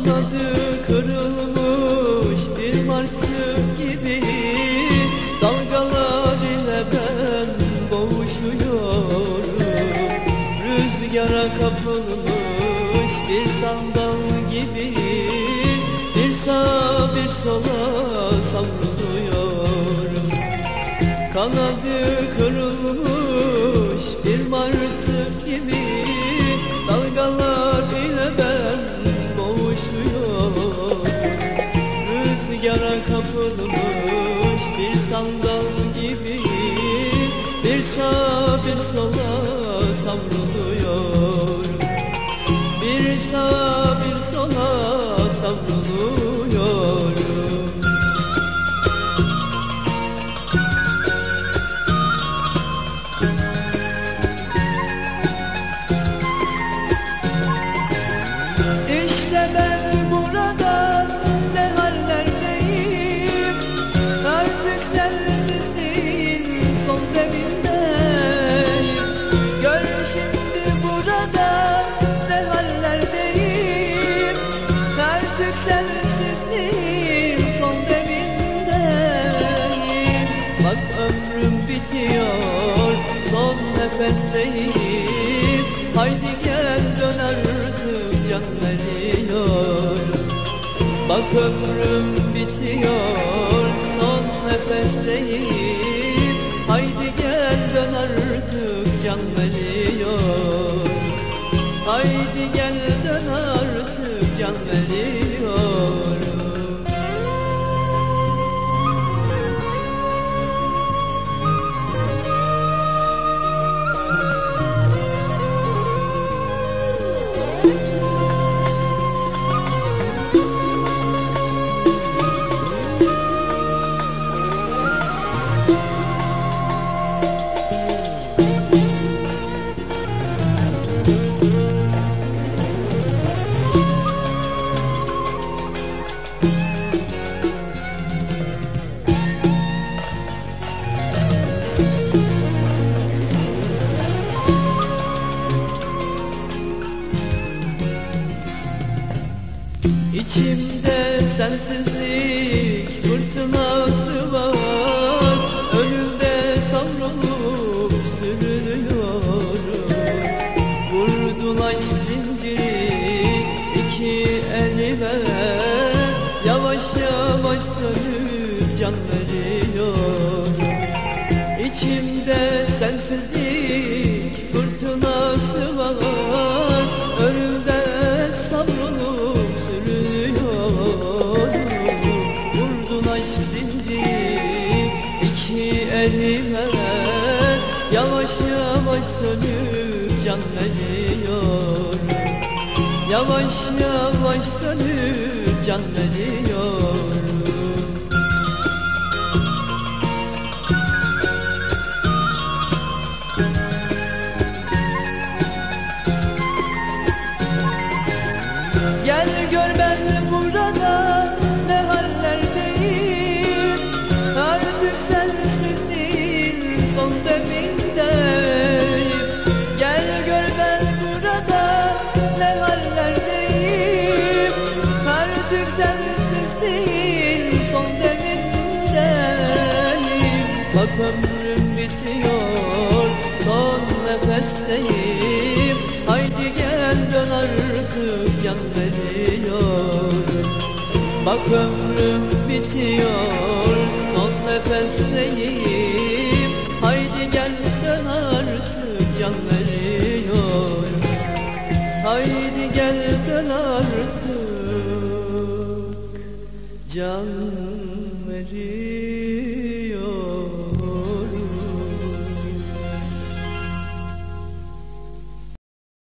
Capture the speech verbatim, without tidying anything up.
Kanadı kırılmış bir martı gibi dalgalar ile ben boğuşuyorum. Rüzgara kapılmış bir sandal gibi bir sağa bir sola savruluyorum. Kanadı kırılmış bir martı gibi dalgalar ile ben boğuşuyorum. Rüzgara kapılmış bir sandal gibi bir sağa bir sola savruluyorum. Bir sağa bir sola savruluyorum. İşte ben burada ne hallerdeyim, artık sensizliğin son demindeyim. Gör şimdi burada ne hallerdeyim, artık sensizliğin son demindeyim. Bak ömrüm bitiyor, son nefesteyim. Haydi gel dön artık, can veriyorum. Bak ömrüm bitiyor, son nefesteyim. Haydi gel dön artık, can veriyorum. Haydi gel dön artık, can veriyorum. İçimde sensizlik fırtınası var, önümde savrulup sürünüyorum. Vurdun aşk zinciri iki elime, yavaş yavaş sönüp can veriyorum. İçimde sensizlik fırtınası var, önümde savrulup sürünüyorum. Vurdun aşk zinciri iki elime, yavaş yavaş sönüp can veriyorum. Yavaş yavaş sönüp can veriyorum. Gel gör ben burada ne hallerdeyim, artık sensizliğin son demindeyim. Gel gör ben burada ne hallerdeyim, artık sensizliğin son demindeyim. Bak ömrüm bitiyor, son nefesteyim. Haydi gel dön artık, can veriyorum. Bak ömrüm bitiyor, son nefesteyim. Haydi gel dön artık, can veriyorum. Haydi gel dön artık, can